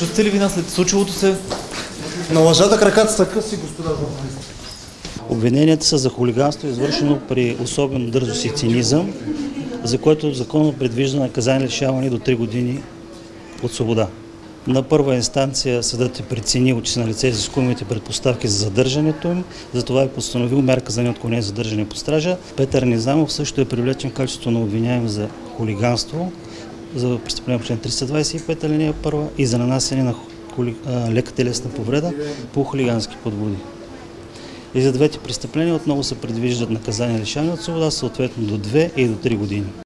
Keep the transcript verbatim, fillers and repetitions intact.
Чувствате ли вина след случилото се? На лъжата краката са къси, господа журналисти. Обвиненията са за хулиганство, извършено при особено дързост и цинизъм, за което законно предвижда наказание лишаване до три години от свобода. На първа инстанция съдът е преценил, че са налице изискуемите предпоставки за задържането им, затова е постановил мярка за неотклонение задържане под стража. Петър Низамов също е привлечен в качеството на обвиняем за хулиганство, за престъпление по член триста двадесет и пет алинея първа и за нанасяне на хули... лека телесна повреда по хулигански подбуди. И за двете престъпления отново се предвиждат наказания лишаване от свобода, съответно до две и до три години.